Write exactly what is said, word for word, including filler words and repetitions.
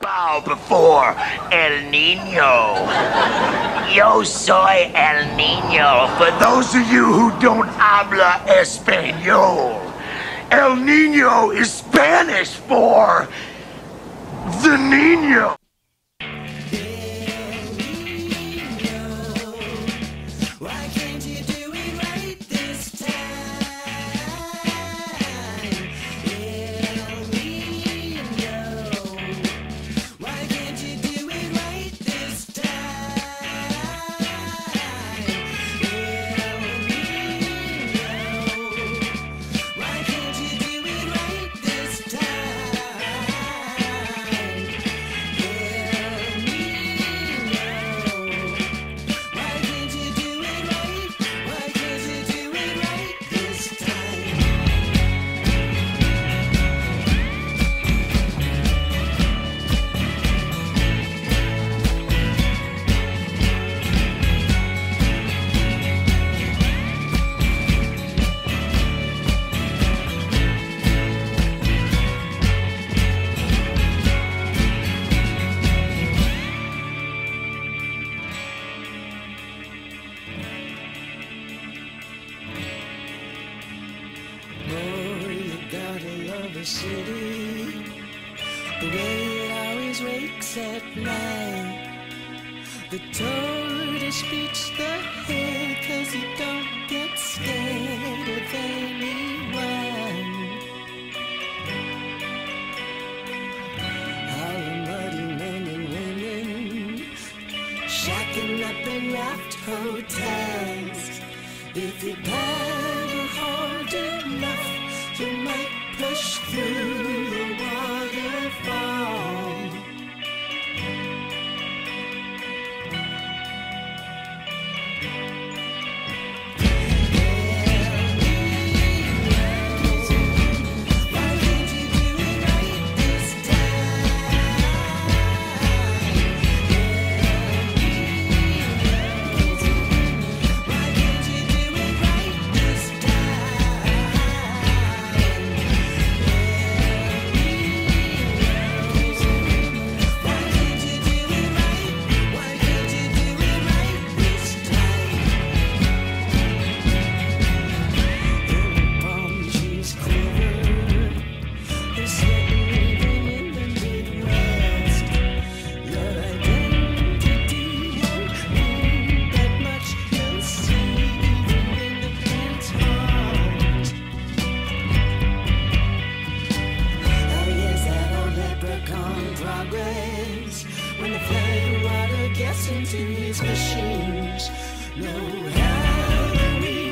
bow before El Nino. Yo soy El Nino. For those of you who don't habla español, El Nino is Spanish for the Nino. The city, the way it always wakes at night. The tortoise beats the head 'cause he don't get scared of anyone. All the muddy men and women shacking up in raft hotels. If you paddle hard enough, you might push through the waterfall. When the flood water gets into his machines, no Halloween.